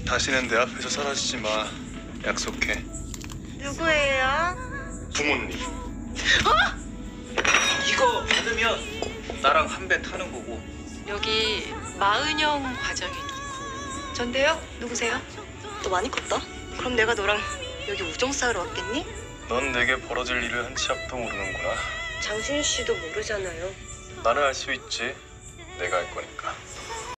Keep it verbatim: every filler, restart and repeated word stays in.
다시는 내 앞에서 사라지지 마. 약속해. 누구예요? 부모님. 이거 받으면 나랑 한 배 타는 거고. 여기 마은영 과장이 누구? 전데요? 누구세요? 너 많이 컸다? 그럼 내가 너랑 여기 우정 쌓으러 왔겠니? 넌 내게 벌어질 일을 한 치 앞도 모르는구나. 장신 씨도 모르잖아요. 나는 알 수 있지. 내가 할 거니까.